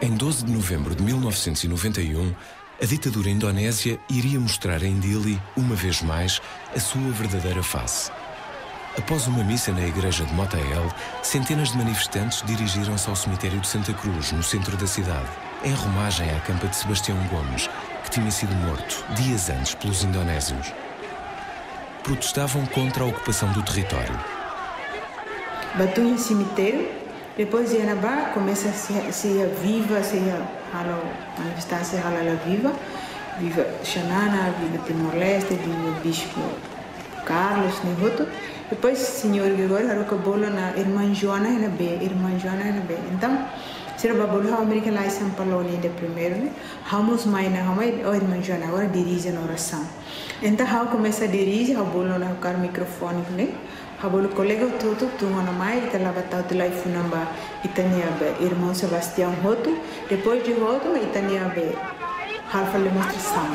Em 12 de novembro de 1991, a ditadura indonésia iria mostrar em Dili, uma vez mais, a sua verdadeira face. Após uma missa na igreja de Motael, centenas de manifestantes dirigiram-se ao cemitério de Santa Cruz, no centro da cidade, em romagem à campa de Sebastião Gomes, que tinha sido morto dias antes pelos indonésios. Protestavam contra a ocupação do território. Batu em cemitério. Depois de Anabá começa a ser viva, a manifestância viva Xanana, viva Timor-Leste, viva Bispo Carlos, Nevoto. Depois senhor Gregório haruka bolo na irmã Joana na B. Então, se o babolo a América lá em São Paulo de primeiro, né? Vamos mais na irmã Joana agora dirige a oração. Então, how começa a dirigir, o bolo na o microfone, né? Habolo colega tudo tunga na mai ita lava tau telai funamba itania be irmão Sebastião Roto depois de Roto itania be halfa demonstração.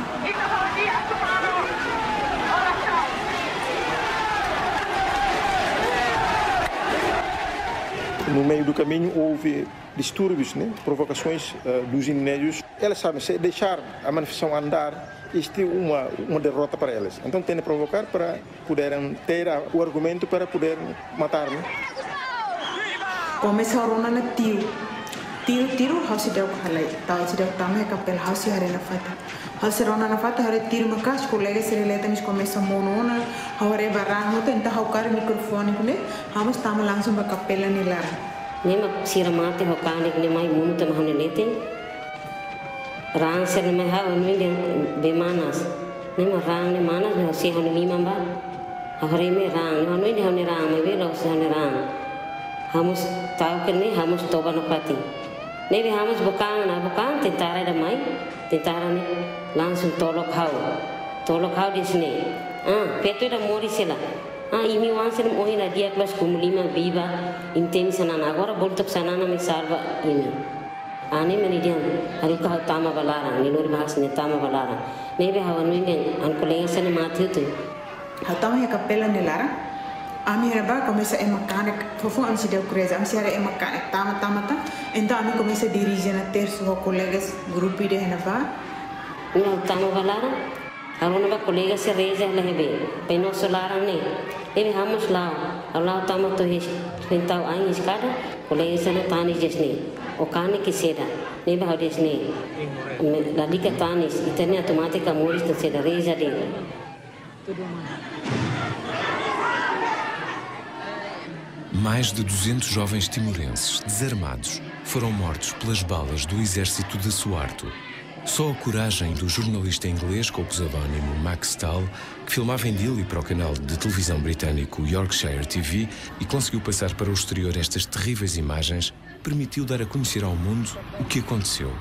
No meio do caminho houve distúrbios, né? Provocações dos indonésios. Elas sabem, se deixar a manifestação andar, isto é uma derrota para elas. Então tem de provocar para poderem ter o argumento para poder matar. Né? Começa a rona na tiro, house deu halai, tal se deu também capel house harena fata. House rona na fata hare tiro macas colegas se relatamis começa monona, hare barang muito então o cara microfone né, vamos estamos langsung para capela nilar. Nema siramate hokane ne mai muito mahone lete. Rang ser ne mai hawa nui be manas. Nema rang ne manas ne si hone lima ba. Hare me rang ne nui ne hone rang me be lo se hone rang. Hamus tahu que ne hamus toba no pati. Ne be hamus bukan tentara da mai. Tentara ne langsung tolok hau di sini. Petu da mori sela. Ini wansen mohina dia kelas kumulima viva intensanan agora volto sanana me salva ini. Ani menidian hari kau tama balarang ni lori bahas ni tama balarang. Nebe hawan wingen an colega sana mati tu. Hatama ya capela nelara. Ami raba começa a mecânica, fofo am se deu creza, am se era mecânica tama. Então ami começa a dirigir na terço colegas grupo de renova. Não tama balarang. Agora ba colega se reja lehebe. Peno solarang ni. Ele hamas lá tamo to então aí escada colega sana tani jesni o cane que seda neba how desni la dica tanis itania automática moris to seda reja de Mais de 200 jovens timorenses desarmados foram mortos pelas balas do exército de Suharto. Só a coragem do jornalista inglês com o pseudónimo Max Stahl, que filmava em Dili para o canal de televisão britânico Yorkshire TV e conseguiu passar para o exterior estas terríveis imagens, permitiu dar a conhecer ao mundo o que aconteceu.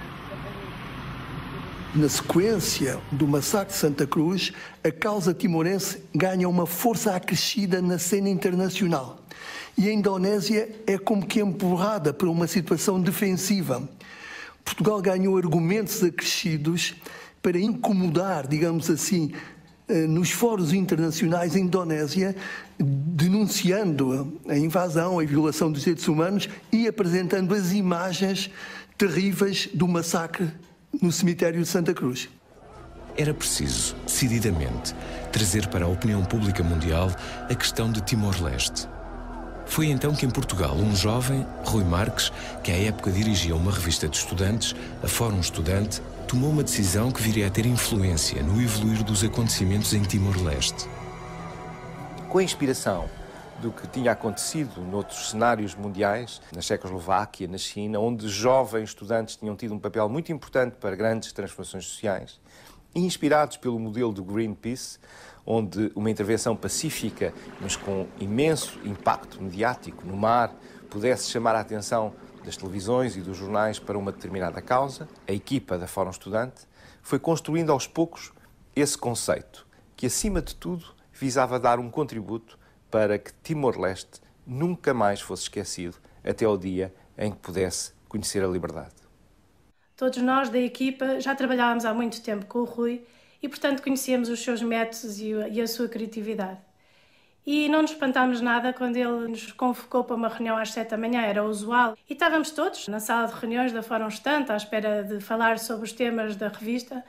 Na sequência do massacre de Santa Cruz, a causa timorense ganha uma força acrescida na cena internacional. E a Indonésia é como que empurrada para uma situação defensiva. Portugal ganhou argumentos acrescidos para incomodar, digamos assim, nos fóruns internacionais a Indonésia, denunciando a invasão, a violação dos direitos humanos e apresentando as imagens terríveis do massacre no cemitério de Santa Cruz. Era preciso, decididamente, trazer para a opinião pública mundial a questão de Timor-Leste. Foi então que em Portugal um jovem, Rui Marques, que à época dirigia uma revista de estudantes, a Fórum Estudante, tomou uma decisão que viria a ter influência no evoluir dos acontecimentos em Timor-Leste. Com a inspiração do que tinha acontecido noutros cenários mundiais, na Checoslováquia, na China, onde jovens estudantes tinham tido um papel muito importante para grandes transformações sociais, e inspirados pelo modelo do Greenpeace, onde uma intervenção pacífica, mas com imenso impacto mediático no mar, pudesse chamar a atenção das televisões e dos jornais para uma determinada causa, a equipa da Fórum Estudante foi construindo aos poucos esse conceito, que acima de tudo visava dar um contributo para que Timor-Leste nunca mais fosse esquecido até ao dia em que pudesse conhecer a liberdade. Todos nós da equipa já trabalhávamos há muito tempo com o Rui e, portanto, conhecíamos os seus métodos e a sua criatividade. E não nos espantámos nada quando ele nos convocou para uma reunião às 7 da manhã, era usual. E estávamos todos na sala de reuniões da Fórum Estante, à espera de falar sobre os temas da revista.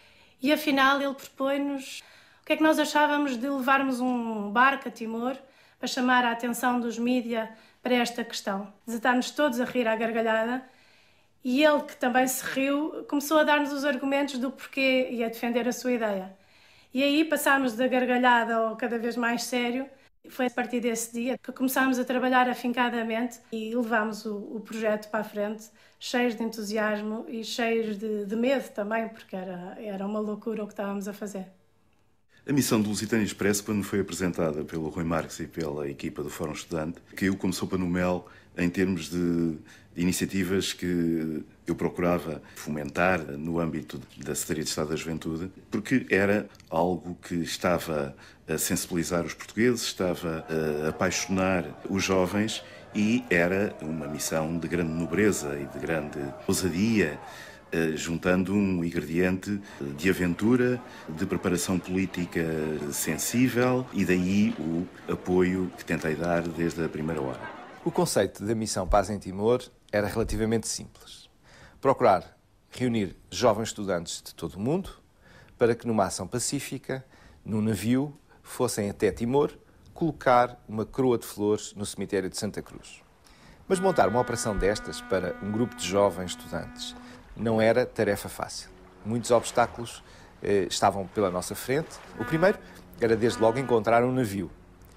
E afinal ele propõe-nos o que é que nós achávamos de levarmos um barco a Timor para chamar a atenção dos mídia para esta questão. Desatámos todos a rir à gargalhada e ele, que também se riu, começou a dar-nos os argumentos do porquê e a defender a sua ideia. E aí passámos da gargalhada ao cada vez mais sério. Foi a partir desse dia que começámos a trabalhar afincadamente e levámos o projeto para a frente, cheios de entusiasmo e cheios de medo também, porque era uma loucura o que estávamos a fazer. A missão do Lusitânia Expresso, quando foi apresentada pelo Rui Marques e pela equipa do Fórum Estudante, caiu como sopa no mel em termos de iniciativas que eu procurava fomentar no âmbito da Secretaria de Estado da Juventude, porque era algo que estava a sensibilizar os portugueses, estava a apaixonar os jovens e era uma missão de grande nobreza e de grande ousadia, juntando um ingrediente de aventura, de preparação política sensível e daí o apoio que tentei dar desde a primeira hora. O conceito da missão Paz em Timor era relativamente simples. Procurar reunir jovens estudantes de todo o mundo para que numa ação pacífica, num navio, fossem até Timor colocar uma coroa de flores no cemitério de Santa Cruz. Mas montar uma operação destas para um grupo de jovens estudantes não era tarefa fácil. Muitos obstáculos estavam pela nossa frente. O primeiro era, desde logo, encontrar um navio.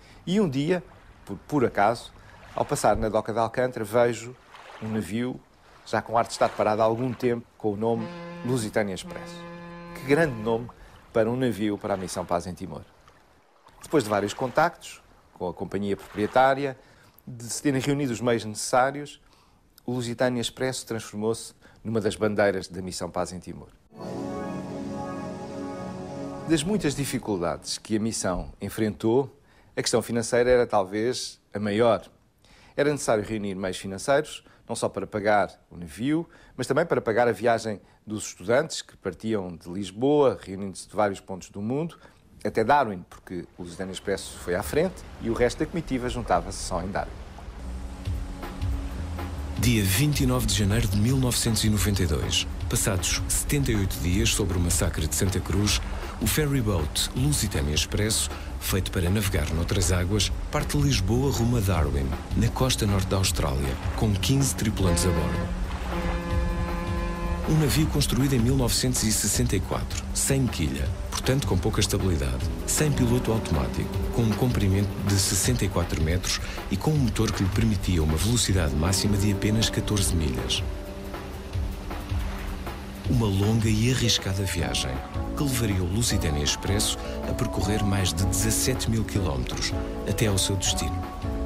E um dia, por acaso, ao passar na doca de Alcântara, vejo um navio, já com ar de estar parado há algum tempo, com o nome Lusitânia Expresso. Que grande nome para um navio para a missão Paz em Timor. Depois de vários contactos com a companhia proprietária, de se terem reunido os meios necessários, o Lusitânia Expresso transformou-se numa das bandeiras da missão Paz em Timor. Das muitas dificuldades que a missão enfrentou, a questão financeira era talvez a maior. Era necessário reunir meios financeiros, não só para pagar o navio, mas também para pagar a viagem dos estudantes que partiam de Lisboa, reunindo-se de vários pontos do mundo, até Darwin, porque o Lusitânia Expresso foi à frente e o resto da comitiva juntava-se só em Darwin. Dia 29 de janeiro de 1992, passados 78 dias sobre o massacre de Santa Cruz, o ferryboat Lusitânia Expresso, feito para navegar noutras águas, parte de Lisboa rumo a Darwin, na costa norte da Austrália, com 15 tripulantes a bordo. Um navio construído em 1964, sem quilha, portanto com pouca estabilidade, sem piloto automático, com um comprimento de 64 metros e com um motor que lhe permitia uma velocidade máxima de apenas 14 milhas. Uma longa e arriscada viagem que levaria o Lusitânia Expresso a percorrer mais de 17 mil quilómetros até ao seu destino.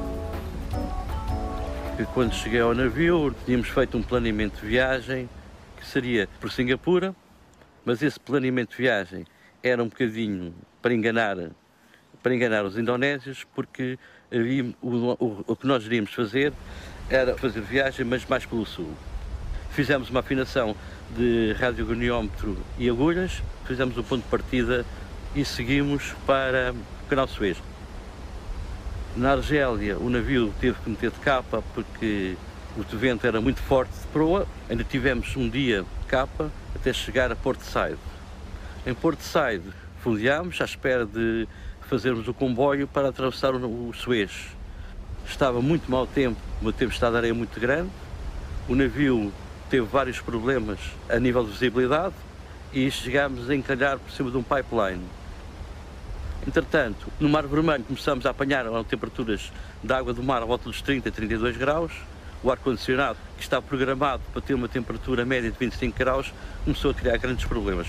Quando cheguei ao navio, tínhamos feito um planeamento de viagem que seria por Singapura, mas esse planeamento de viagem era um bocadinho para enganar os indonésios, porque o que nós iríamos fazer era fazer viagem, mas mais pelo sul. Fizemos uma afinação de radiogoniómetro e agulhas, fizemos o ponto de partida e seguimos para o canal de Suez. Na Argélia, o navio teve que meter de capa porque o vento era muito forte de proa. Ainda tivemos um dia de capa até chegar a Port Said. Em Port Said, fundeámos à espera de fazermos o comboio para atravessar o Suez. Estava muito mau tempo, uma tempestade de areia muito grande. O navio teve vários problemas a nível de visibilidade e chegámos a encalhar por cima de um pipeline. Entretanto, no Mar Vermelho começamos a apanhar temperaturas de água do mar à volta dos 30 a 32 graus. O ar-condicionado, que está programado para ter uma temperatura média de 25 graus, começou a criar grandes problemas.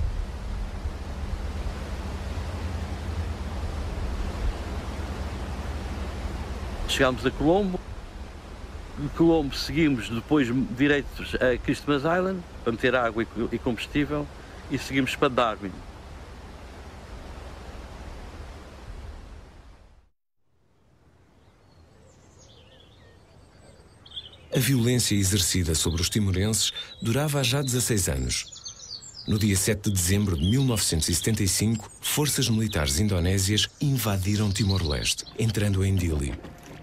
Chegámos a Colombo. De Colombo seguimos depois direitos a Christmas Island, para meter água e combustível, e seguimos para Darwin. A violência exercida sobre os timorenses durava há já 16 anos. No dia 7 de dezembro de 1975, forças militares indonésias invadiram Timor-Leste, entrando em Dili.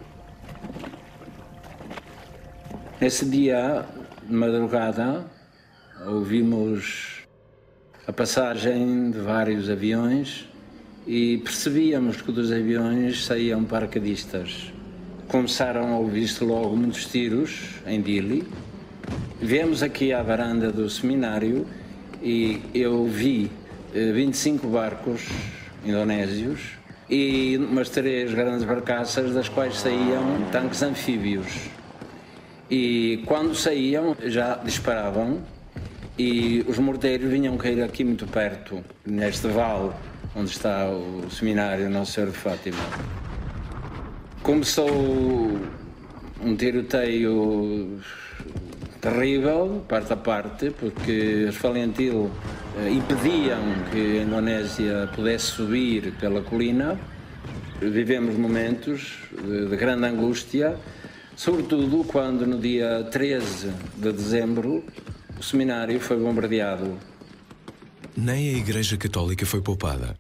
Nesse dia, de madrugada, ouvimos a passagem de vários aviões e percebíamos que dos aviões saíam paraquedistas. Começaram a ouvir-se logo muitos tiros em Dili. Viemos aqui à varanda do seminário e eu vi 25 barcos indonésios e umas 3 grandes barcaças das quais saíam tanques anfíbios. E quando saíam já disparavam e os morteiros vinham cair aqui muito perto, neste vale onde está o seminário Nossa Senhora de Fátima. Começou um tiroteio terrível, parte a parte, porque os Falentil impediam que a Indonésia pudesse subir pela colina. Vivemos momentos de grande angústia, sobretudo quando no dia 13 de dezembro o seminário foi bombardeado. Nem a Igreja Católica foi poupada.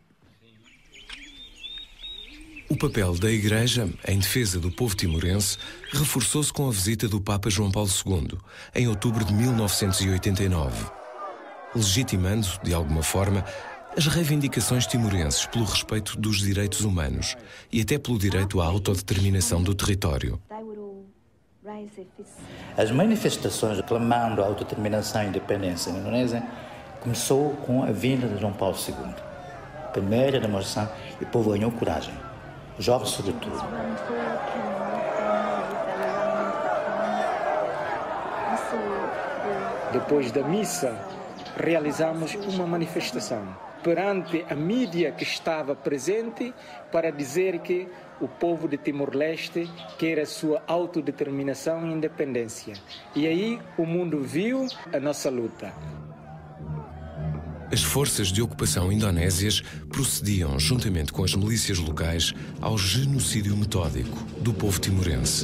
O papel da Igreja, em defesa do povo timorense, reforçou-se com a visita do Papa João Paulo II, em outubro de 1989, legitimando, de alguma forma, as reivindicações timorenses pelo respeito dos direitos humanos e até pelo direito à autodeterminação do território. As manifestações reclamando a autodeterminação e independência na Indonésia começou com a vinda de João Paulo II. Primeira demonstração, e o povo ganhou coragem. Jovens sobretudo. Depois da missa, realizamos uma manifestação perante a mídia que estava presente para dizer que o povo de Timor-Leste quer a sua autodeterminação e independência. E aí o mundo viu a nossa luta. As forças de ocupação indonésias procediam, juntamente com as milícias locais, ao genocídio metódico do povo timorense.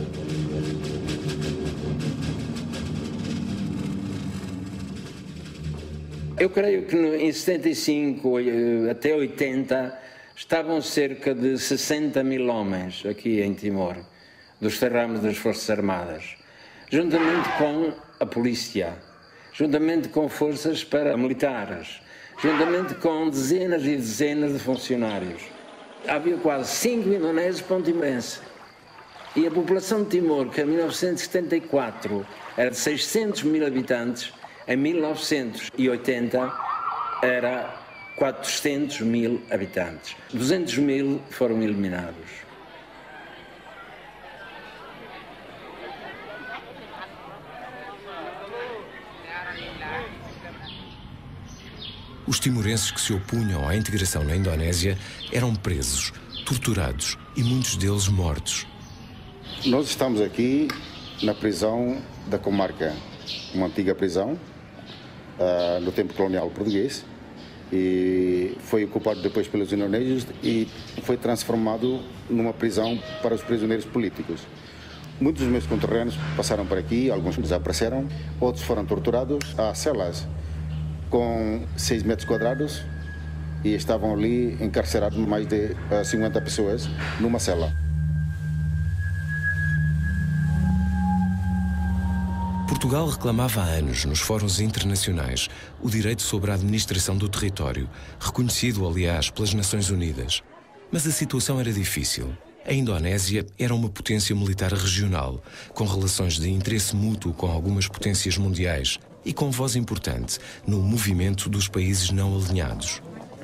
Eu creio que em 75 até 80 estavam cerca de 60 mil homens aqui em Timor, dos ramos das Forças Armadas, juntamente com a polícia, juntamente com forças paramilitares, juntamente com dezenas e dezenas de funcionários. Havia quase 5 indonésios para um timorense. E a população de Timor, que em 1974 era de 600 mil habitantes, em 1980 era 400 mil habitantes. 200 mil foram eliminados. Os timorenses que se opunham à integração na Indonésia eram presos, torturados e muitos deles mortos. Nós estamos aqui na prisão da comarca, uma antiga prisão, no tempo colonial português, e foi ocupado depois pelos indonésios e foi transformado numa prisão para os prisioneiros políticos. Muitos dos meus conterrâneos passaram por aqui, alguns desapareceram, outros foram torturados. Há celas com 6 metros quadrados e estavam ali encarcerados mais de 50 pessoas numa cela. Portugal reclamava há anos, nos fóruns internacionais, o direito sobre a administração do território, reconhecido, aliás, pelas Nações Unidas. Mas a situação era difícil. A Indonésia era uma potência militar regional, com relações de interesse mútuo com algumas potências mundiais e com voz importante no movimento dos países não alinhados.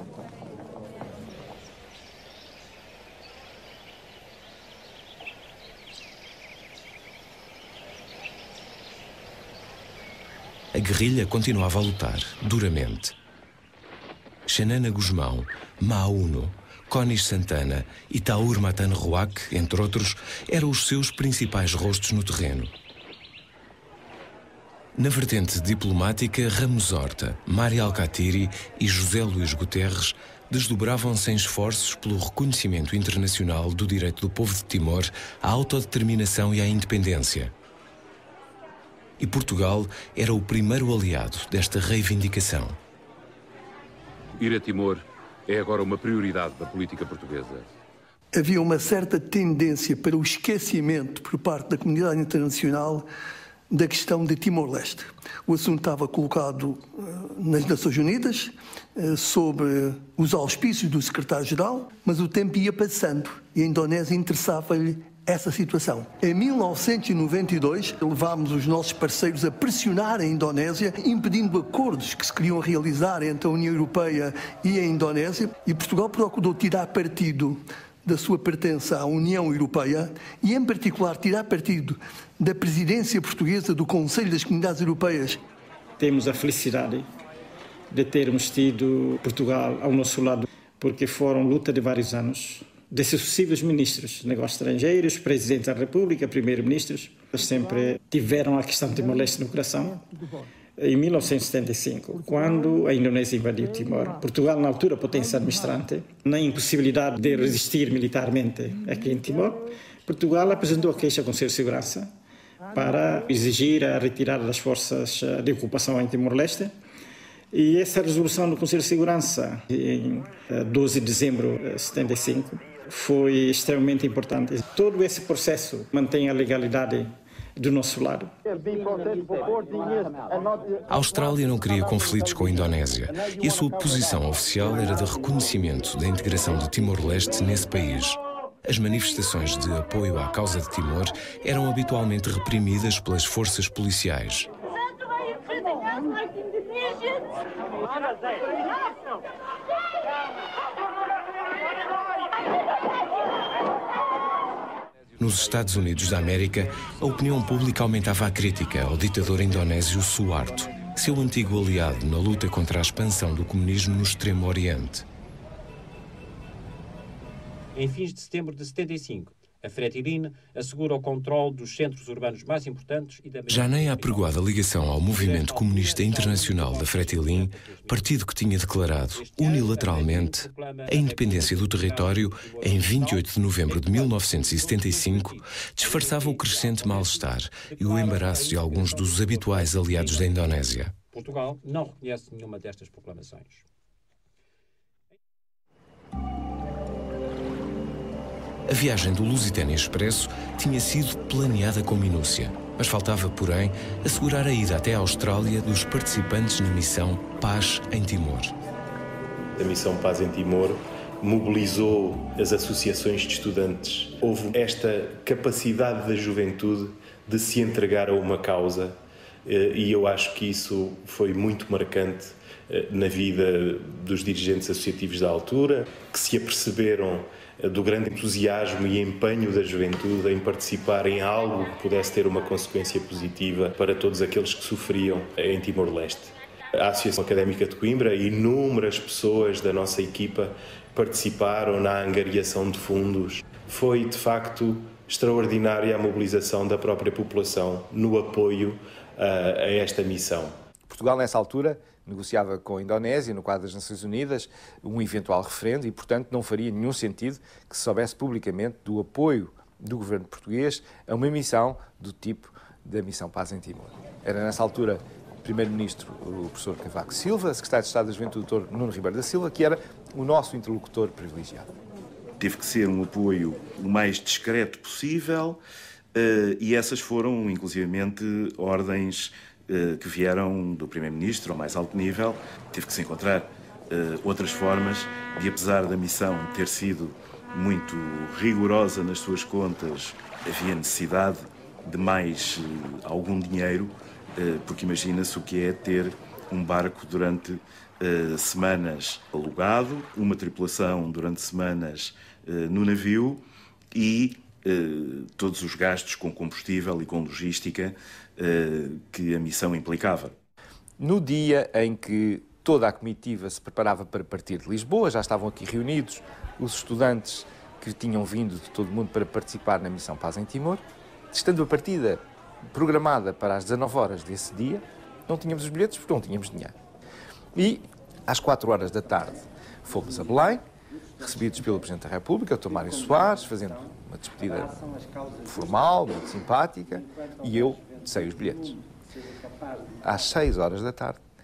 A guerrilha continuava a lutar, duramente. Xanana Gusmão, Maauno, Conis Santana e Taur Matan Ruac, entre outros, eram os seus principais rostos no terreno. Na vertente diplomática, Ramos Horta, Mari Alcatiri e José Luís Guterres desdobravam-se em esforços pelo reconhecimento internacional do direito do povo de Timor à autodeterminação e à independência. E Portugal era o primeiro aliado desta reivindicação. Ir a Timor é agora uma prioridade da política portuguesa. Havia uma certa tendência para o esquecimento por parte da comunidade internacional da questão de Timor-Leste. O assunto estava colocado nas Nações Unidas, sob os auspícios do secretário-geral, mas o tempo ia passando e a Indonésia interessava-lhe essa situação. Em 1992, levámos os nossos parceiros a pressionar a Indonésia, impedindo acordos que se queriam realizar entre a União Europeia e a Indonésia, e Portugal procurou tirar partido da sua pertença à União Europeia e, em particular, tirar partido da presidência portuguesa do Conselho das Comunidades Europeias. Temos a felicidade de termos tido Portugal ao nosso lado, porque foram luta de vários anos, de sucessivos ministros de negócios estrangeiros, presidentes da República, primeiros-ministros, sempre tiveram a questão de Timor-Leste no coração. Em 1975, quando a Indonésia invadiu Timor, Portugal, na altura potência administrante, na impossibilidade de resistir militarmente aqui em Timor, Portugal apresentou a queixa ao Conselho de Segurança para exigir a retirada das forças de ocupação em Timor-Leste. E essa resolução do Conselho de Segurança, em 12 de dezembro de 75, foi extremamente importante. Todo esse processo mantém a legalidade do nosso lado. A Austrália não queria conflitos com a Indonésia e a sua posição oficial era de reconhecimento da integração de Timor-Leste nesse país. As manifestações de apoio à causa de Timor eram habitualmente reprimidas pelas forças policiais. Nos Estados Unidos da América, a opinião pública aumentava a crítica ao ditador indonésio Suharto, seu antigo aliado na luta contra a expansão do comunismo no Extremo Oriente. Em fins de setembro de 75, a Fretilin assegura o controle dos centros urbanos mais importantes e da... Já nem a apregoada ligação ao movimento comunista internacional da Fretilin, partido que tinha declarado unilateralmente a independência do território em 28 de novembro de 1975, disfarçava o crescente mal-estar e o embaraço de alguns dos habituais aliados da Indonésia. Portugal não reconhece nenhuma destas proclamações. A viagem do Lusitânia Expresso tinha sido planeada com minúcia, mas faltava, porém, assegurar a ida até a Austrália dos participantes na missão Paz em Timor. A missão Paz em Timor mobilizou as associações de estudantes. Houve esta capacidade da juventude de se entregar a uma causa e eu acho que isso foi muito marcante na vida dos dirigentes associativos da altura, que se aperceberam do grande entusiasmo e empenho da juventude em participar em algo que pudesse ter uma consequência positiva para todos aqueles que sofriam em Timor-Leste. A Associação Académica de Coimbra e inúmeras pessoas da nossa equipa participaram na angariação de fundos. Foi, de facto, extraordinária a mobilização da própria população no apoio a esta missão. Portugal, nessa altura, negociava com a Indonésia, no quadro das Nações Unidas, um eventual referendo e, portanto, não faria nenhum sentido que se soubesse publicamente do apoio do governo português a uma missão do tipo da missão Paz em Timor. Era, nessa altura, o primeiro-ministro, o professor Cavaco Silva, secretário de Estado da Juventude, o Dr. Nuno Ribeiro da Silva, que era o nosso interlocutor privilegiado. Teve que ser um apoio o mais discreto possível e essas foram, inclusivamente, ordens que vieram do Primeiro-Ministro ao mais alto nível. Teve que se encontrar outras formas de, apesar da missão ter sido muito rigorosa nas suas contas, havia necessidade de mais algum dinheiro, porque imagina-se o que é ter um barco durante semanas alugado, uma tripulação durante semanas no navio e todos os gastos com combustível e com logística que a missão implicava. No dia em que toda a comitiva se preparava para partir de Lisboa, já estavam aqui reunidos os estudantes que tinham vindo de todo o mundo para participar na missão Paz em Timor, estando a partida programada para as 19 horas desse dia, não tínhamos os bilhetes porque não tínhamos dinheiro. E, às 4 horas da tarde, fomos a Belém, recebidos pelo Presidente da República, o Dr. Mário Soares, fazendo uma despedida formal, muito simpática, e eu sei os bilhetes. Às 6 horas da tarde,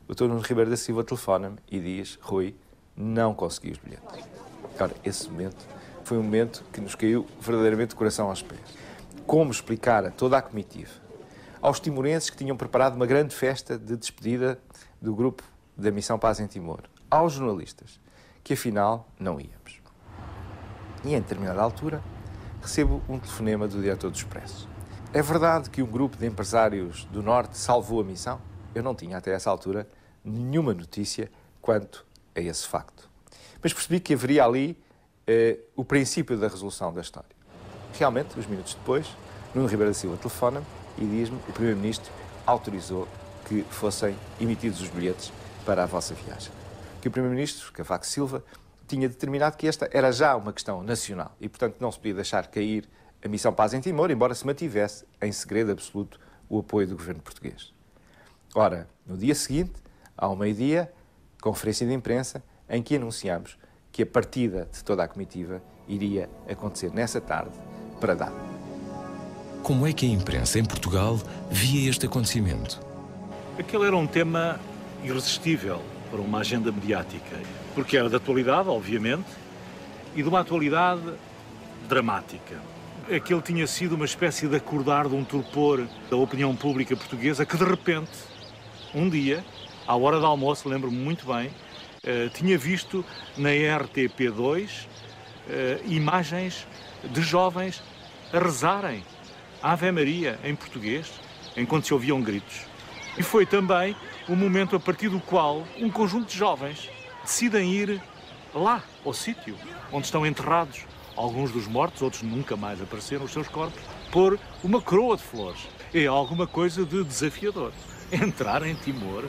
o Dr. Nuno Ribeiro da Silva telefona-me e diz: Rui, não consegui os bilhetes. Ora, esse momento foi um momento que nos caiu verdadeiramente o coração aos pés. Como explicar a toda a comitiva, aos timorenses que tinham preparado uma grande festa de despedida do grupo da Missão Paz em Timor, aos jornalistas, que afinal não íamos. E em determinada altura recebo um telefonema do diretor do Expresso. É verdade que um grupo de empresários do Norte salvou a missão? Eu não tinha até essa altura nenhuma notícia quanto a esse facto. Mas percebi que haveria ali o princípio da resolução da história. Realmente, uns minutos depois, Nuno Ribeiro da Silva telefona-me e diz-me que o Primeiro-Ministro autorizou que fossem emitidos os bilhetes para a vossa viagem. Que o Primeiro-Ministro, Cavaco Silva, tinha determinado que esta era já uma questão nacional e, portanto, não se podia deixar cair a Missão Paz em Timor, embora se mantivesse em segredo absoluto o apoio do governo português. Ora, no dia seguinte, ao meio-dia, conferência de imprensa, em que anunciámos que a partida de toda a comitiva iria acontecer nessa tarde para Dado. Como é que a imprensa em Portugal via este acontecimento? Aquele era um tema irresistível para uma agenda mediática, porque era de atualidade, obviamente, e de uma atualidade dramática. Aquele tinha sido uma espécie de acordar de um torpor da opinião pública portuguesa que, de repente, um dia, à hora do almoço, lembro-me muito bem, tinha visto na RTP2 imagens de jovens a rezarem a Ave Maria em português, enquanto se ouviam gritos. E foi também o momento a partir do qual um conjunto de jovens decidem ir lá, ao sítio onde estão enterrados alguns dos mortos, outros nunca mais apareceram os seus corpos, pôr uma coroa de flores. É alguma coisa de desafiador. Entrar em Timor.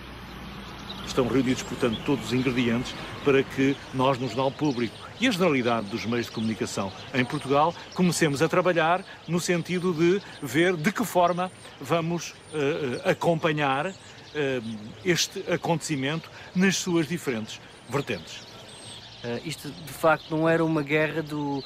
Estão reunidos, portanto, todos os ingredientes para que nós, no Jornal Público e a generalidade dos meios de comunicação em Portugal, comecemos a trabalhar no sentido de ver de que forma vamos acompanhar este acontecimento nas suas diferentes vertentes. Isto, de facto, não era uma guerra do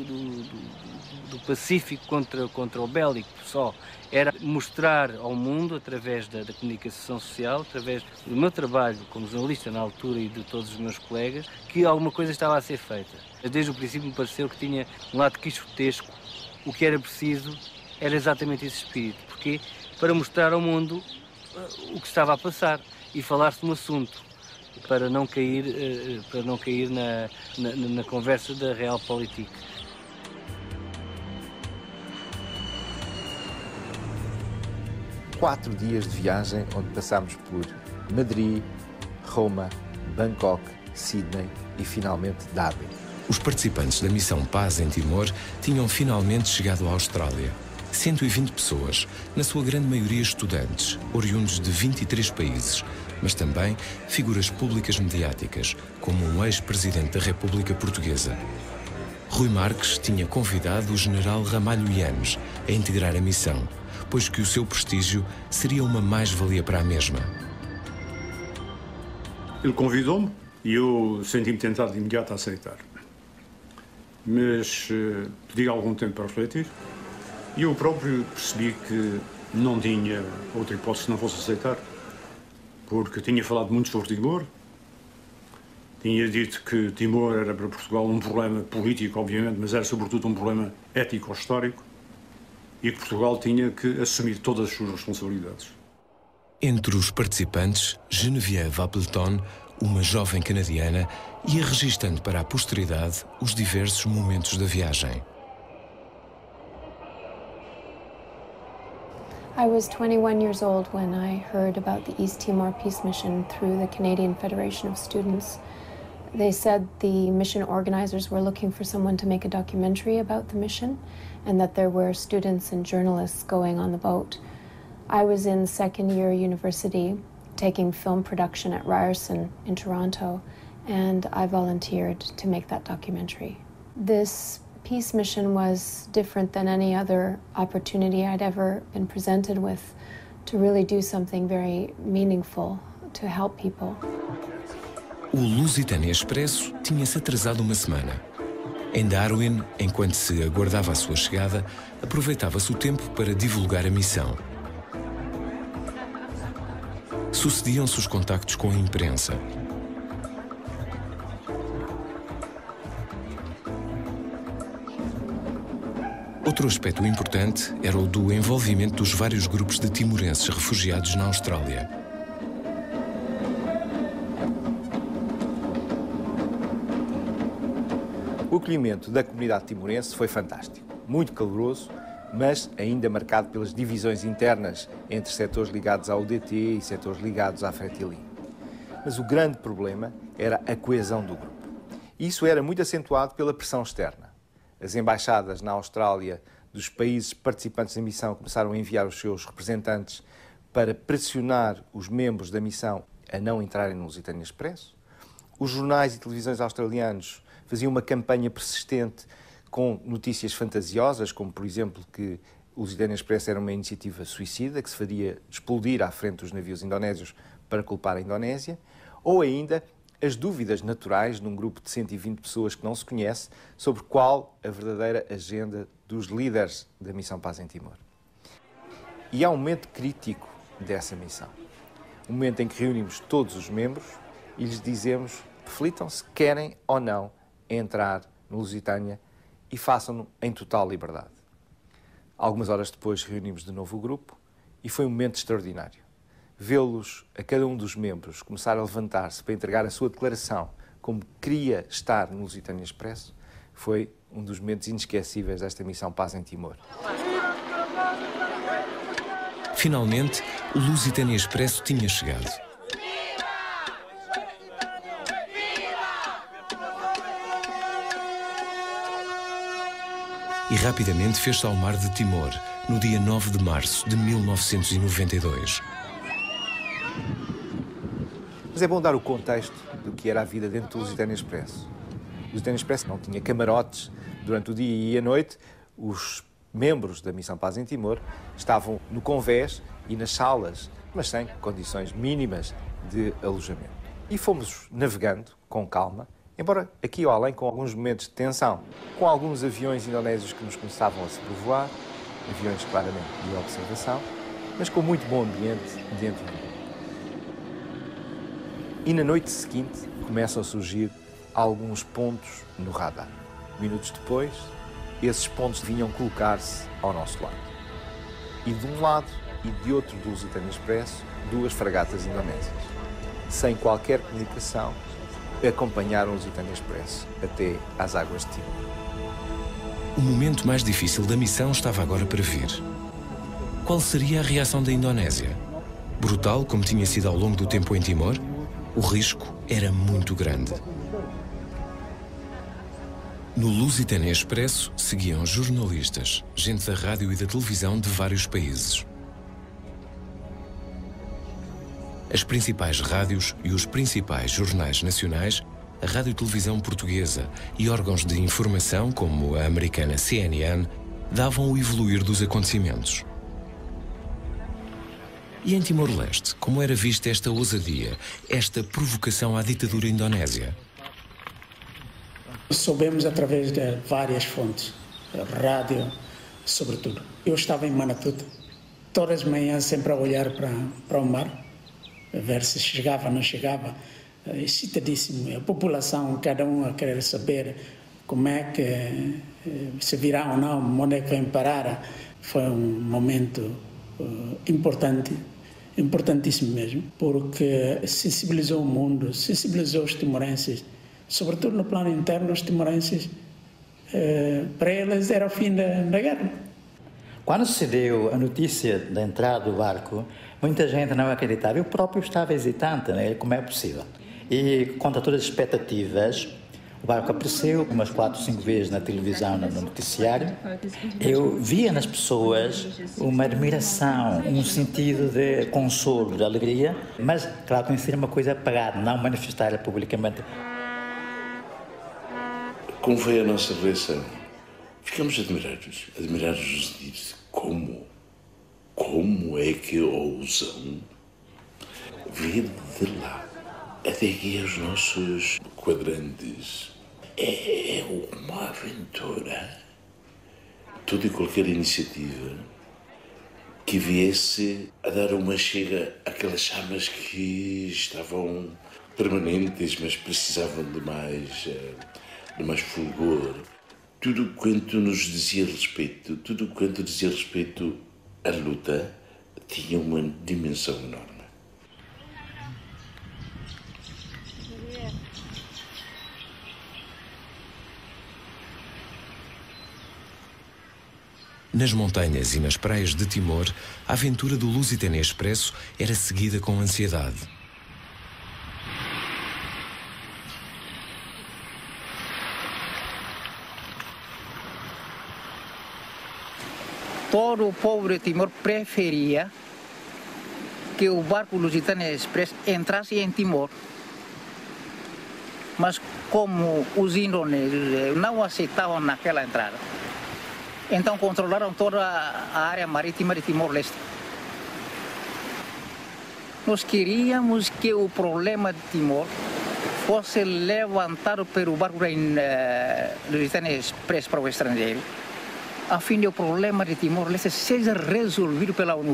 Pacífico contra o bélico só. Era mostrar ao mundo, através da comunicação social, através do meu trabalho como jornalista na altura e de todos os meus colegas, que alguma coisa estava a ser feita. Desde o princípio me pareceu que tinha um lado quixotesco. O que era preciso era exatamente esse espírito. Porque para mostrar ao mundo o que estava a passar e falar-se no assunto, para não cair na conversa da realpolitik. 4 dias de viagem, onde passámos por Madrid, Roma, Bangkok, Sydney e finalmente Dado. Os participantes da missão Paz em Timor tinham finalmente chegado à Austrália. 120 pessoas, na sua grande maioria estudantes, oriundos de 23 países, mas também figuras públicas mediáticas, como um ex-presidente da República Portuguesa. Rui Marques tinha convidado o general Ramalho Yanes a integrar a missão, pois que o seu prestígio seria uma mais-valia para a mesma. Ele convidou-me e eu senti-me tentado de imediato a aceitar. Mas pedi algum tempo para refletir e eu próprio percebi que não tinha outra hipótese se não fosse aceitar. Porque tinha falado muito sobre Timor, tinha dito que Timor era para Portugal um problema político, obviamente, mas era sobretudo um problema ético-histórico e que Portugal tinha que assumir todas as suas responsabilidades. Entre os participantes, Geneviève Appleton, uma jovem canadiana, ia registando para a posteridade os diversos momentos da viagem. I was 21 years old when I heard about the East Timor Peace Mission through the Canadian Federation of Students. They said the mission organizers were looking for someone to make a documentary about the mission and that there were students and journalists going on the boat. I was in second year university taking film production at Ryerson in Toronto, and I volunteered to make that documentary. This peace mission was different than any other opportunity I'd ever been presented with to really do something very meaningful to help people. O Lusitânia Expresso tinha-se atrasado uma semana. Em Darwin, enquanto se aguardava a sua chegada, aproveitava-se o tempo para divulgar a missão. sucediam-se os contactos com a imprensa. Outro aspecto importante era o do envolvimento dos vários grupos de timorenses refugiados na Austrália. O acolhimento da comunidade timorense foi fantástico, muito caloroso, mas ainda marcado pelas divisões internas entre setores ligados à UDT e setores ligados à Fretilin. Mas o grande problema era a coesão do grupo. Isso era muito acentuado pela pressão externa. As embaixadas na Austrália dos países participantes da missão começaram a enviar os seus representantes para pressionar os membros da missão a não entrarem no Lusitânia Expresso. Os jornais e televisões australianos faziam uma campanha persistente com notícias fantasiosas, como, por exemplo, que o Lusitânia Expresso era uma iniciativa suicida que se faria explodir à frente dos navios indonésios para culpar a Indonésia, ou ainda as dúvidas naturais num grupo de 120 pessoas que não se conhece sobre qual a verdadeira agenda dos líderes da Missão Paz em Timor. E há um momento crítico dessa missão. Um momento em que reunimos todos os membros e lhes dizemos, reflitam se querem ou não entrar no Lusitânia e façam-no em total liberdade. Algumas horas depois reunimos de novo o grupo e foi um momento extraordinário. Vê-los, a cada um dos membros, começar a levantar-se para entregar a sua declaração como queria estar no Lusitânia Expresso, foi um dos momentos inesquecíveis desta missão Paz em Timor. Finalmente, o Lusitânia Expresso tinha chegado. E rapidamente fez-se ao mar de Timor, no dia 9 de março de 1992. Mas é bom dar o contexto do que era a vida dentro do Lusitânia Expresso. O Lusitânia Expresso não tinha camarotes durante o dia e a noite. Os membros da Missão Paz em Timor estavam no convés e nas salas, mas sem condições mínimas de alojamento. E fomos navegando com calma, embora aqui ou além com alguns momentos de tensão, com alguns aviões indonésios que nos começavam a sobrevoar, aviões claramente de observação, mas com muito bom ambiente dentro do grupo. E na noite seguinte começam a surgir alguns pontos no radar. Minutos depois, esses pontos vinham colocar-se ao nosso lado. E de um lado e de outro do Lusitânia Expresso, duas fragatas indonésias. Sem qualquer comunicação, acompanharam o Lusitânia Expresso até às águas de Timor. O momento mais difícil da missão estava agora para vir. Qual seria a reação da Indonésia? Brutal, como tinha sido ao longo do tempo em Timor? O risco era muito grande. No Lusitânia Expresso seguiam jornalistas, gente da rádio e da televisão de vários países. As principais rádios e os principais jornais nacionais, a Rádio e Televisão Portuguesa e órgãos de informação como a americana CNN davam o evoluir dos acontecimentos. E em Timor-Leste, como era vista esta ousadia, esta provocação à ditadura indonésia? Soubemos através de várias fontes, rádio, sobretudo. Eu estava em Manatuta, todas as manhãs sempre a olhar para o mar, a ver se chegava ou não chegava. Excitadíssimo, a população, cada um a querer saber como é que se virá ou não, onde é que vem parar. Foi um momento importante, importantíssimo mesmo, porque sensibilizou o mundo, sensibilizou os timorenses, sobretudo no plano interno, os timorenses, para eles era o fim da guerra. Quando se deu a notícia da entrada do barco, muita gente não acreditava. Eu próprio estava hesitante, né? Como é possível? E contra todas as expectativas, o barco apareceu umas 4 ou 5 vezes na televisão, no noticiário. Eu via nas pessoas uma admiração, um sentido de consolo, de alegria, mas, claro, conhecer uma coisa apagada, não manifestar publicamente. Como foi a nossa reação? Ficamos admirados de como é que ousam vir de lá até aqui aos nossos quadrantes. É uma aventura. Toda e qualquer iniciativa que viesse a dar uma chega a aquelas chamas que estavam permanentes, mas precisavam de mais fulgor. Tudo quanto nos dizia respeito, tudo quanto dizia respeito à luta, tinha uma dimensão enorme. Nas montanhas e nas praias de Timor, a aventura do Lusitânia Expresso era seguida com ansiedade. Todo o povo de Timor preferia que o barco Lusitânia Express entrasse em Timor. Mas como os indonésios não aceitavam naquela entrada, então controlaram toda a área marítima de Timor-Leste. Nós queríamos que o problema de Timor fosse levantado pelo barco da Lusitânia Express para o estrangeiro, a fim de o problema de Timor-Leste seja resolvido pela ONU.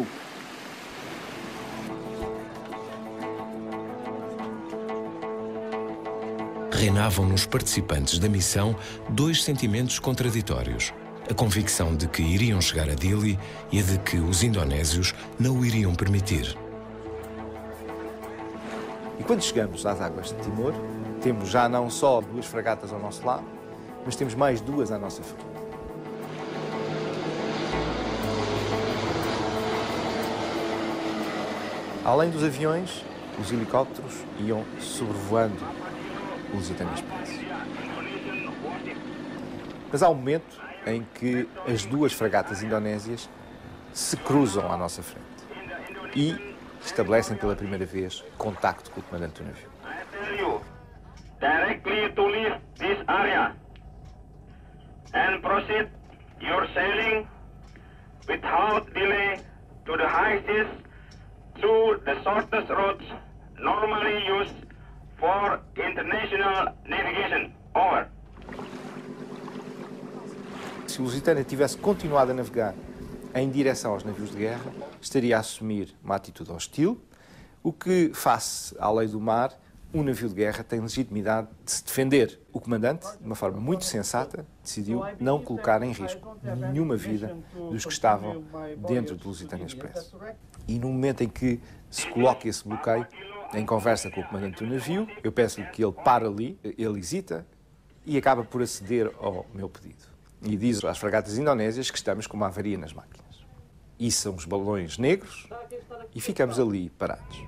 Reinavam nos participantes da missão dois sentimentos contraditórios: a convicção de que iriam chegar a Dili e a de que os indonésios não o iriam permitir. E quando chegamos às águas de Timor, temos já não só 2 fragatas ao nosso lado, mas temos mais 2 à nossa frente. Além dos aviões, os helicópteros iam sobrevoando o Lusitânia Expresso. Mas há um momento em que as 2 fragatas indonésias se cruzam à nossa frente e estabelecem pela primeira vez contacto com o comandante do navio. Directly to leave this area and proceed your sailing without delay to the high seas through the shortest routes normally used for international navigation. Over. Se o Lusitânia tivesse continuado a navegar em direção aos navios de guerra, estaria a assumir uma atitude hostil, o que, face à lei do mar, um navio de guerra tem legitimidade de se defender. O comandante, de uma forma muito sensata, decidiu não colocar em risco nenhuma vida dos que estavam dentro do Lusitânia Expresso. E no momento em que se coloca esse bloqueio, em conversa com o comandante do navio, eu peço-lhe que ele pare ali, ele hesita e acaba por aceder ao meu pedido. E diz às fragatas indonésias que estamos com uma avaria nas máquinas. Içam os balões negros e ficamos ali parados.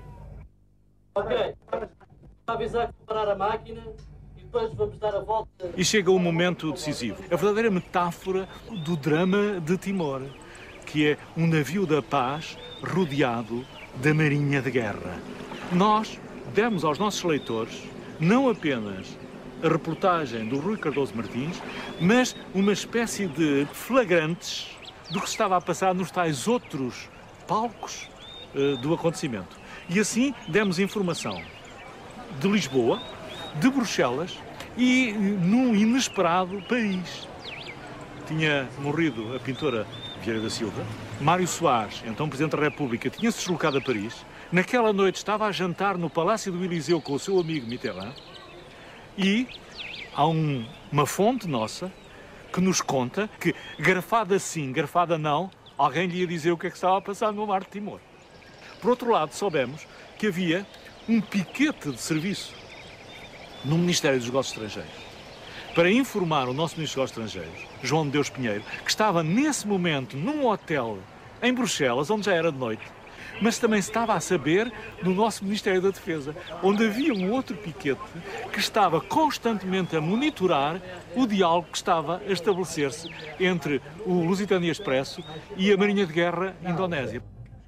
Ok, vamos avisar que vou parar a máquina e depois vamos dar a volta. E chega o momento decisivo, a verdadeira metáfora do drama de Timor, que é um navio da paz rodeado da marinha de guerra. Nós demos aos nossos leitores não apenas a reportagem do Rui Cardoso Martins, mas uma espécie de flagrantes do que se estava a passar nos tais outros palcos do acontecimento. E assim demos informação de Lisboa, de Bruxelas e num inesperado Paris. Tinha morrido a pintora Vieira da Silva, Mário Soares, então Presidente da República, tinha-se deslocado a Paris. Naquela noite estava a jantar no Palácio do Eliseu com o seu amigo Mitterrand. E há uma fonte nossa que nos conta que, garfada sim, garfada não, alguém lhe ia dizer o que é que estava a passar no mar de Timor. Por outro lado, soubemos que havia um piquete de serviço no Ministério dos Negócios Estrangeiros para informar o nosso Ministro dos Negócios Estrangeiros, João de Deus Pinheiro, que estava nesse momento num hotel em Bruxelas, onde já era de noite, mas também estava a saber no nosso Ministério da Defesa, onde havia um outro piquete que estava constantemente a monitorar o diálogo que estava a estabelecer-se entre o Lusitânia Expresso e a Marinha de Guerra Indonésia.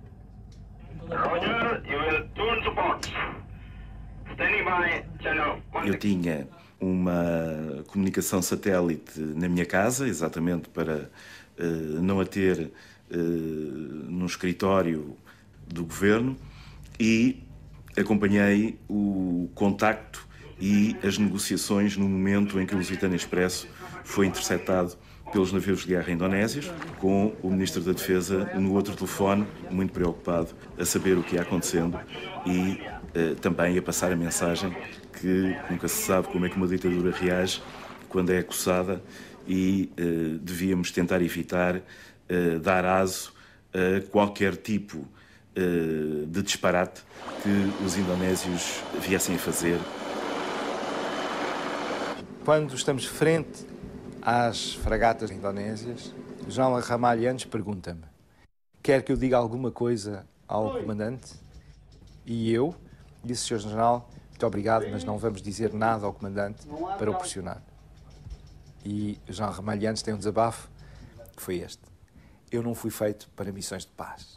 Eu tinha uma comunicação satélite na minha casa, exatamente para não a ter no escritório do governo, e acompanhei o contacto e as negociações no momento em que o Lusitânia Expresso foi interceptado pelos navios de guerra indonésios, com o Ministro da Defesa no outro telefone, muito preocupado a saber o que ia acontecendo e também a passar a mensagem que nunca se sabe como é que uma ditadura reage quando é acossada e devíamos tentar evitar dar aso a qualquer tipo de disparate que os indonésios viessem a fazer. Quando estamos frente às fragatas indonésias, João Ramalhianes pergunta-me: quer que eu diga alguma coisa ao comandante? E eu disse: Sr. General, muito obrigado, mas não vamos dizer nada ao comandante para o pressionar. E João Ramalhianes tem um desabafo que foi este: eu não fui feito para missões de paz.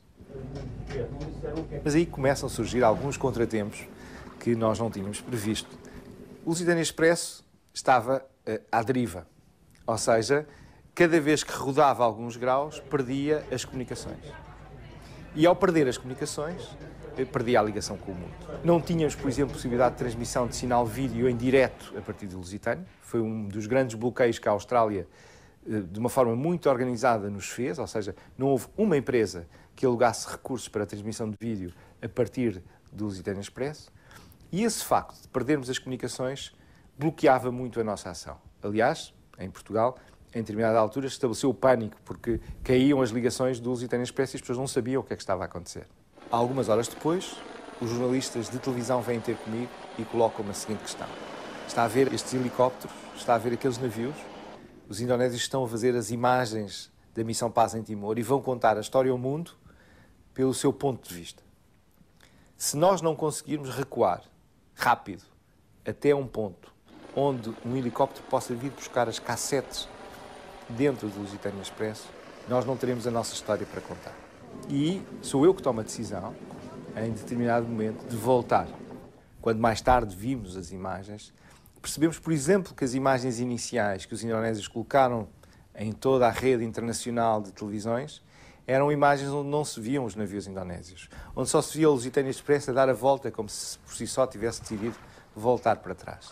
Mas aí começam a surgir alguns contratempos que nós não tínhamos previsto. O Lusitânia Expresso estava à deriva, ou seja, cada vez que rodava alguns graus, perdia as comunicações. E ao perder as comunicações, perdia a ligação com o mundo. Não tínhamos, por exemplo, possibilidade de transmissão de sinal vídeo em direto a partir de Lusitânia. Foi um dos grandes bloqueios que a Austrália, de uma forma muito organizada, nos fez, ou seja, não houve uma empresa que alugasse recursos para a transmissão de vídeo a partir do Lusitânia Expresso. E esse facto de perdermos as comunicações bloqueava muito a nossa ação. Aliás, em Portugal, em determinada altura, estabeleceu o pânico, porque caíam as ligações do Lusitânia Expresso e as pessoas não sabiam o que é que estava a acontecer. Algumas horas depois, os jornalistas de televisão vêm ter comigo e colocam-me a seguinte questão: está a ver estes helicópteros? Está a ver aqueles navios? Os indonésios estão a fazer as imagens da Missão Paz em Timor e vão contar a história ao mundo pelo seu ponto de vista. Se nós não conseguirmos recuar rápido até um ponto onde um helicóptero possa vir buscar as cassetes dentro do Lusitânia Expresso, nós não teremos a nossa história para contar. E sou eu que tomo a decisão, em determinado momento, de voltar. Quando mais tarde vimos as imagens, percebemos, por exemplo, que as imagens iniciais que os indonésios colocaram em toda a rede internacional de televisões eram imagens onde não se viam os navios indonésios, onde só se via o Lusitânia Expresso a dar a volta, como se por si só tivesse decidido voltar para trás.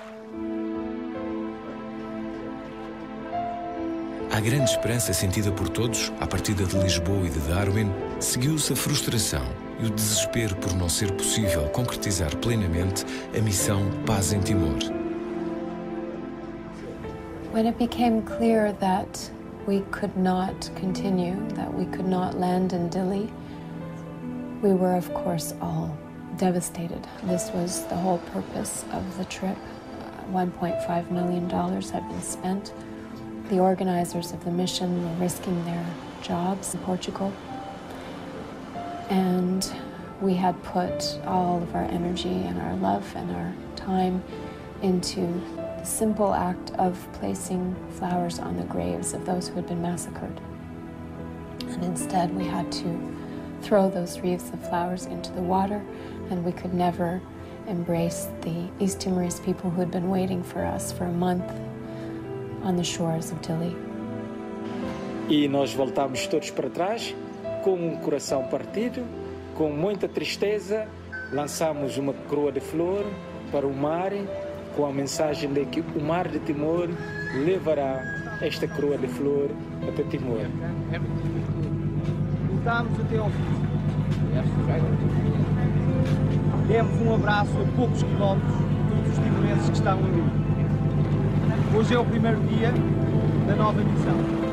À grande esperança sentida por todos, à partida de Lisboa e de Darwin, seguiu-se a frustração e o desespero por não ser possível concretizar plenamente a missão Paz em Timor. When it became clear that we could not continue, that we could not land in Dili, we were, of course, all devastated. This was the whole purpose of the trip. $1.5 million had been spent. The organizers of the mission were risking their jobs in Portugal. And we had put all of our energy and our love and our time into the simple act of placing flowers on the graves of those who had been massacred. And instead we had to throw those wreaths of flowers into the water, and we could never embrace the East Timorese people who had been waiting for us for a month on the shores of Dili. E nós voltamos todos para trás, com um coração partido, com muita tristeza, lançamos uma coroa de flor para o mar, com a mensagem de que o mar de Timor levará esta coroa de flor até Timor. Lutámos até ao fim. Demos um abraço a poucos quilómetros de todos os timorenses que estavam ali. Hoje é o primeiro dia da nova missão.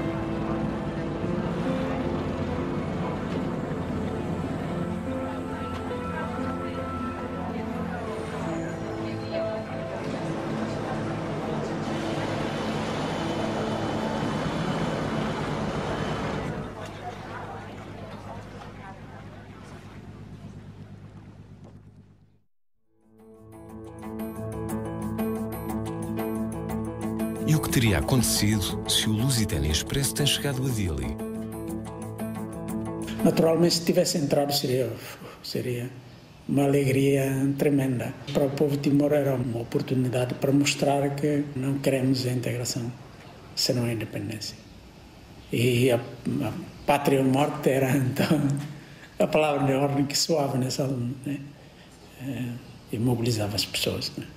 E o que teria acontecido se o Lusitânia Expresso tem chegado a Dili? Naturalmente, se tivesse entrado, seria uma alegria tremenda. Para o povo de Timor era uma oportunidade para mostrar que não queremos a integração, senão a independência. E a pátria ou morte era, então, a palavra de ordem que soava nessa aluna, né? E mobilizava as pessoas, né?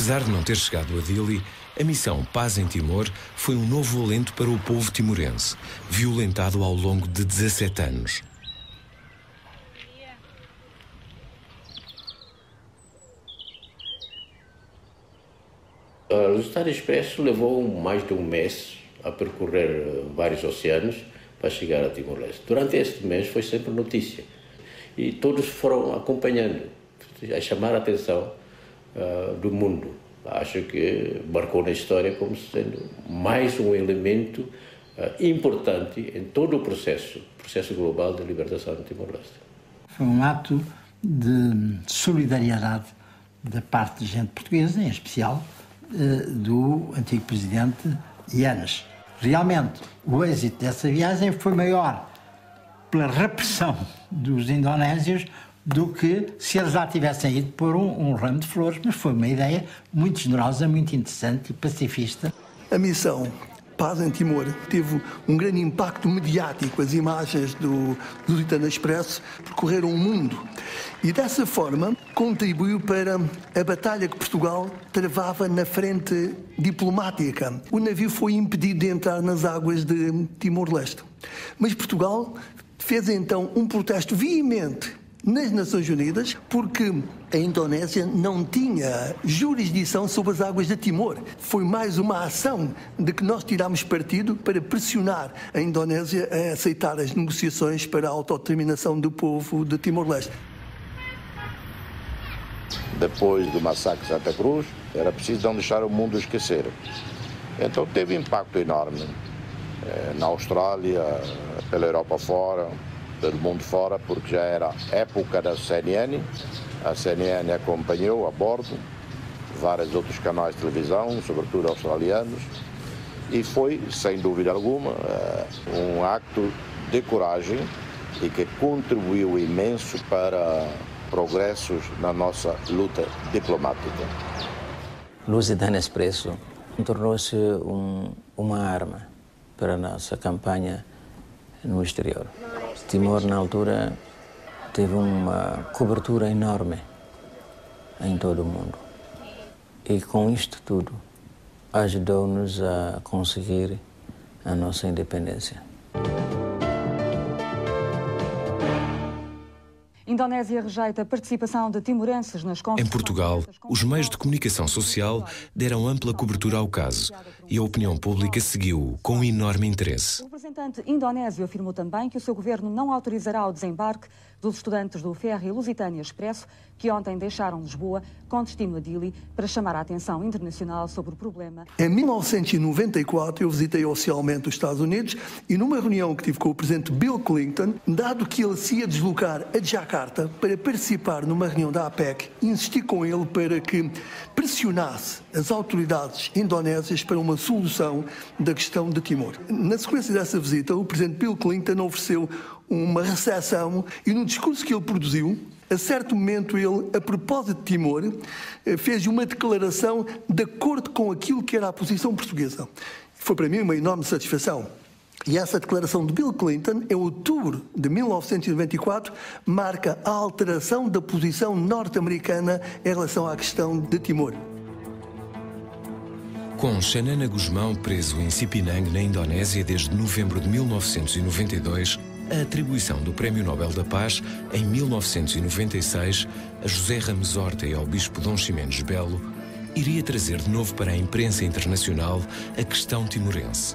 Apesar de não ter chegado a Dili, a missão Paz em Timor foi um novo alento para o povo timorense, violentado ao longo de 17 anos. O Lusitano Expresso levou mais de um mês a percorrer vários oceanos para chegar a Timor-Leste. Durante este mês foi sempre notícia e todos foram acompanhando, a chamar a atenção do mundo. Acho que marcou na história como sendo mais um elemento importante em todo o processo global de libertação de Timor-Leste. Foi um ato de solidariedade da parte de gente portuguesa, em especial do antigo presidente Yanes. Realmente, o êxito dessa viagem foi maior pela repressão dos indonésios do que se eles lá tivessem ido pôr um ramo de flores, mas foi uma ideia muito generosa, muito interessante e pacifista. A missão Paz em Timor teve um grande impacto mediático. As imagens do Lusitano Expresso percorreram o mundo e, dessa forma, contribuiu para a batalha que Portugal travava na frente diplomática. O navio foi impedido de entrar nas águas de Timor-Leste. Mas Portugal fez então um protesto veemente nas Nações Unidas, porque a Indonésia não tinha jurisdição sobre as águas de Timor. Foi mais uma ação de que nós tirámos partido para pressionar a Indonésia a aceitar as negociações para a autodeterminação do povo de Timor-Leste. Depois do massacre de Santa Cruz, era preciso não deixar o mundo esquecer. Então teve impacto enorme na Austrália, pela Europa fora, pelo mundo fora, porque já era época da CNN. A CNN acompanhou a bordo vários outros canais de televisão, sobretudo australianos, e foi, sem dúvida alguma, um acto de coragem e que contribuiu imenso para progressos na nossa luta diplomática. Lusitano Expresso tornou-se uma arma para a nossa campanha no exterior. Timor, na altura, teve uma cobertura enorme em todo o mundo. E com isto tudo, ajudou-nos a conseguir a nossa independência. Indonésia rejeita a participação de timorenses nas Em Portugal, os meios de comunicação social deram ampla cobertura ao caso e a opinião pública seguiu com enorme interesse. O representante indonésio afirmou também que o seu governo não autorizará o desembarque dos estudantes do ferry Lusitânia Expresso, que ontem deixaram Lisboa com destino a Dili, para chamar a atenção internacional sobre o problema. Em 1994, eu visitei oficialmente os Estados Unidos e, numa reunião que tive com o presidente Bill Clinton, dado que ele se ia deslocar a Jakarta para participar numa reunião da APEC, insisti com ele para que pressionasse as autoridades indonésias para uma solução da questão de Timor. Na sequência dessa visita, o presidente Bill Clinton ofereceu uma recepção e, no discurso que ele produziu, a certo momento ele, a propósito de Timor, fez uma declaração de acordo com aquilo que era a posição portuguesa. Foi para mim uma enorme satisfação. E essa declaração de Bill Clinton, em outubro de 1994, marca a alteração da posição norte-americana em relação à questão de Timor. Com Xanana Gusmão preso em Sipinang, na Indonésia, desde novembro de 1992, a atribuição do Prémio Nobel da Paz, em 1996, a José Ramos Horta e ao Bispo Dom Ximenes Belo, iria trazer de novo para a imprensa internacional a questão timorense.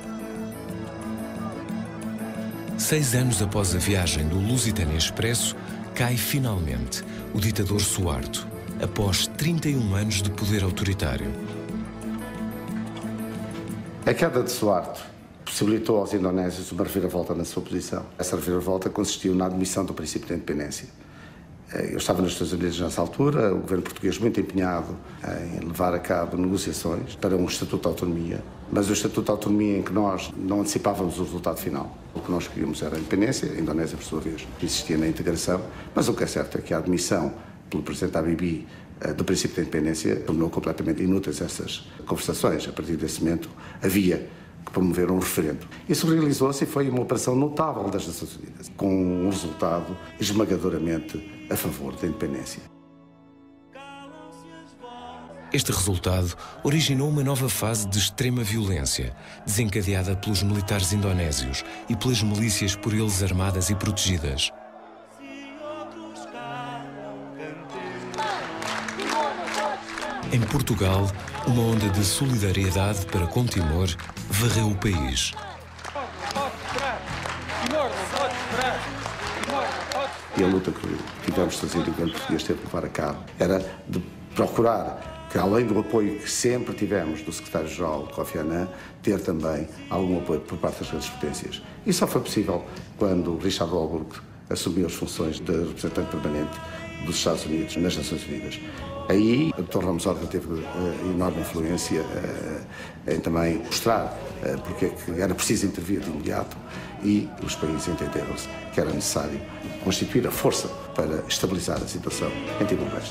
6 anos após a viagem do Lusitano Expresso, cai finalmente o ditador Suharto, após 31 anos de poder autoritário. A queda de Suharto possibilitou aos indonésios uma reviravolta na sua posição. Essa reviravolta consistiu na admissão do princípio da independência. Eu estava nos Estados Unidos nessa altura, o governo português muito empenhado em levar a cabo negociações para um Estatuto de Autonomia, mas o Estatuto de Autonomia em que nós não antecipávamos o resultado final. O que nós queríamos era a independência, a Indonésia, por sua vez, insistia na integração, mas o que é certo é que a admissão pelo presidente Habibie do princípio da independência tornou completamente inúteis essas conversações. A partir desse momento havia que promover um referendo. Isso realizou-se e foi uma operação notável das Nações Unidas, com um resultado esmagadoramente a favor da independência. Este resultado originou uma nova fase de extrema violência, desencadeada pelos militares indonésios e pelas milícias por eles armadas e protegidas. Em Portugal, uma onda de solidariedade para com Timor varreu o país. E a luta que tivemos todos enquanto português teve de levar a cabo era de procurar que, além do apoio que sempre tivemos do secretário-geral Kofi Annan, ter também algum apoio por parte das grandes potências. E só foi possível quando Richard Holbrooke assumiu as funções de representante permanente dos Estados Unidos nas Nações Unidas. Aí, o Dr. Ramos Horta teve enorme influência em também mostrar porque é que era preciso intervir de imediato, e os países entenderam-se que era necessário constituir a força para estabilizar a situação em Timor-Leste.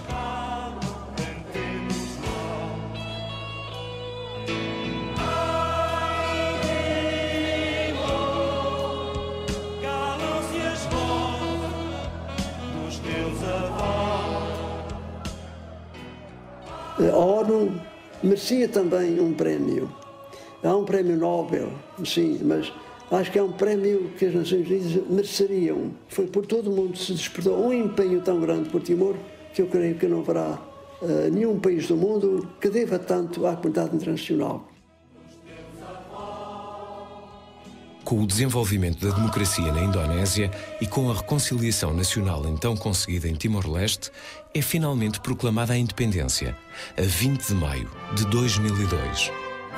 A ONU merecia também um prémio. Há um prémio Nobel, sim, mas acho que é um prémio que as Nações Unidas mereceriam. Foi por todo o mundo se despertou um empenho tão grande por Timor que eu creio que não haverá nenhum país do mundo que deva tanto à comunidade internacional. Com o desenvolvimento da democracia na Indonésia e com a reconciliação nacional então conseguida em Timor-Leste, é finalmente proclamada a independência, a 20 de maio de 2002.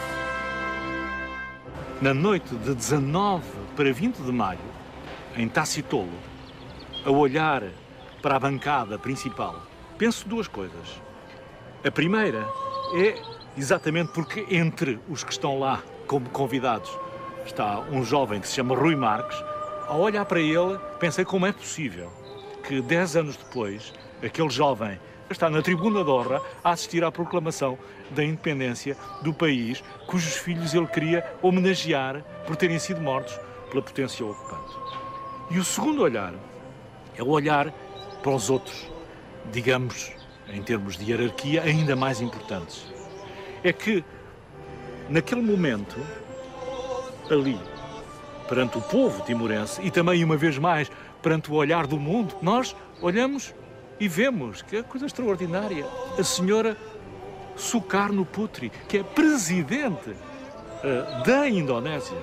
Na noite de 19 para 20 de maio, em Tacitolo, a olhar para a bancada principal, penso duas coisas. A primeira é exatamente porque entre os que estão lá como convidados está um jovem que se chama Rui Marques. Ao olhar para ele, pensei como é possível que 10 anos depois aquele jovem está na tribuna de honra a assistir à proclamação da independência do país cujos filhos ele queria homenagear por terem sido mortos pela potência ocupante. E o segundo olhar é o olhar para os outros, digamos, em termos de hierarquia, ainda mais importantes. É que, naquele momento, ali, perante o povo timorense e também, uma vez mais, perante o olhar do mundo, nós olhamos e vemos que é coisa extraordinária. A senhora Sukarno Putri, que é presidente da Indonésia.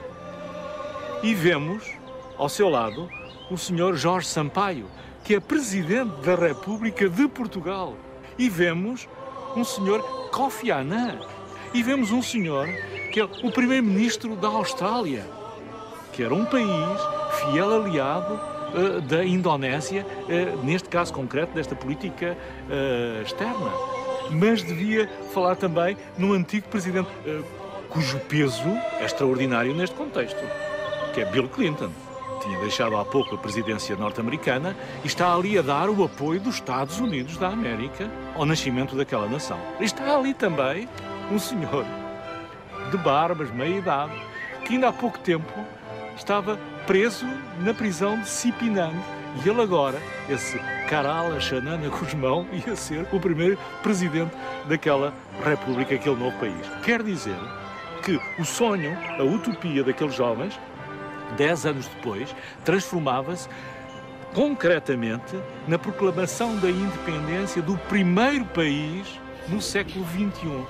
E vemos, ao seu lado, o senhor Jorge Sampaio, que é presidente da República de Portugal. E vemos um senhor Kofi Annan. E vemos um senhor que é o primeiro-ministro da Austrália, que era um país fiel aliado da Indonésia, neste caso concreto, desta política externa. Mas devia falar também no antigo presidente, cujo peso é extraordinário neste contexto, que é Bill Clinton. Tinha deixado há pouco a presidência norte-americana e está ali a dar o apoio dos Estados Unidos da América ao nascimento daquela nação. E está ali também um senhor de barbas, meia-idade, que ainda há pouco tempo estava preso na prisão de Sipinang. E ele agora, esse Karala Xanana Guzmão, ia ser o primeiro presidente daquela república, aquele novo país. Quer dizer que o sonho, a utopia daqueles jovens, 10 anos depois, transformava-se concretamente na proclamação da independência do primeiro país no século XXI.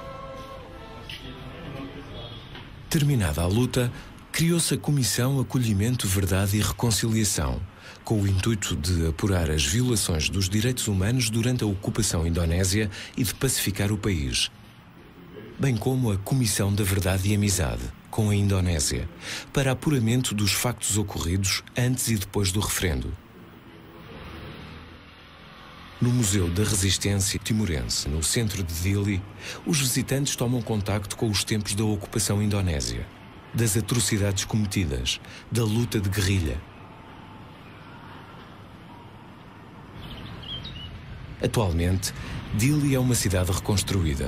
Terminada a luta, criou-se a Comissão Acolhimento, Verdade e Reconciliação, com o intuito de apurar as violações dos direitos humanos durante a ocupação indonésia e de pacificar o país, bem como a Comissão da Verdade e Amizade, com a Indonésia, para apuramento dos factos ocorridos antes e depois do referendo. No Museu da Resistência Timorense, no centro de Dili, os visitantes tomam contacto com os tempos da ocupação indonésia, das atrocidades cometidas, da luta de guerrilha. Atualmente, Dili é uma cidade reconstruída.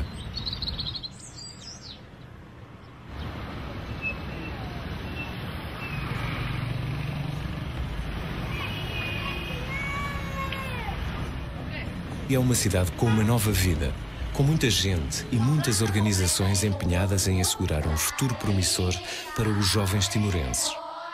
É uma cidade com uma nova vida, com muita gente e muitas organizações empenhadas em assegurar um futuro promissor para os jovens timorenses.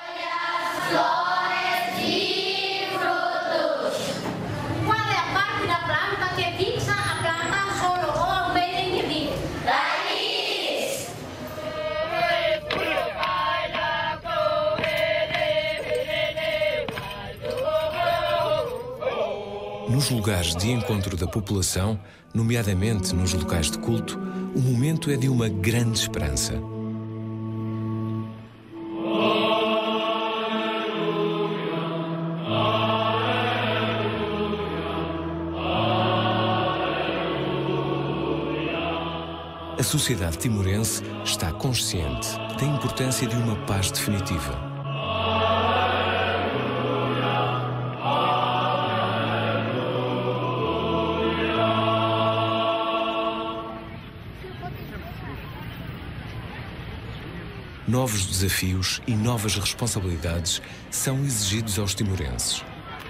Nos lugares de encontro da população, nomeadamente nos locais de culto, o momento é de uma grande esperança. A sociedade timorense está consciente da importância de uma paz definitiva. Novos desafios e novas responsabilidades são exigidos aos timorenses.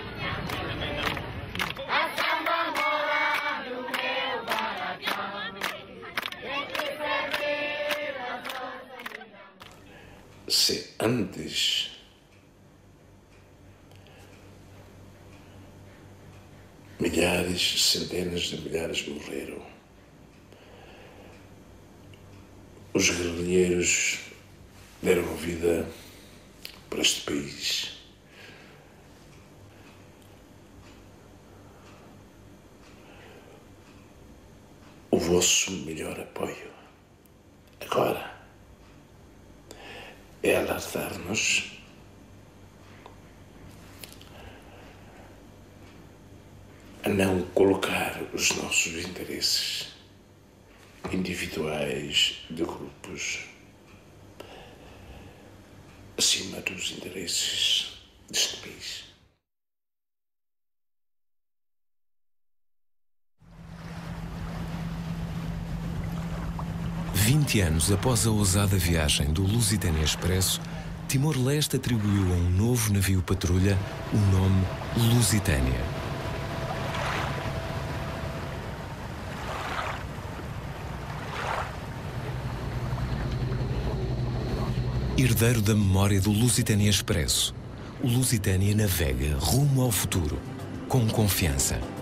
Se antes milhares, centenas de milhares morreram, os guerrilheiros deram vida para este país. O vosso melhor apoio agora é alertar-nos a não colocar os nossos interesses individuais de grupos acima dos interesses deste país. Vinte anos após a ousada viagem do Lusitânia Expresso, Timor-Leste atribuiu a um novo navio patrulha o nome Lusitânia. Herdeiro da memória do Lusitânia Expresso, o Lusitânia navega rumo ao futuro, com confiança.